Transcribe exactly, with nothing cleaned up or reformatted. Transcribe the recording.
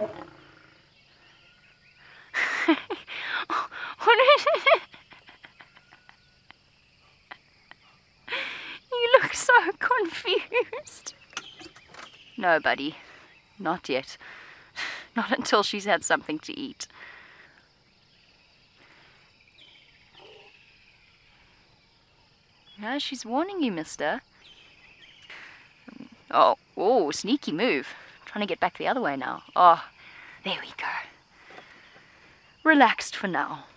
You look so confused. No, buddy, not yet. Not until she's had something to eat. No, she's warning you, mister. Oh, oh, sneaky move. Trying to get back the other way now. Oh, there we go. Relaxed for now.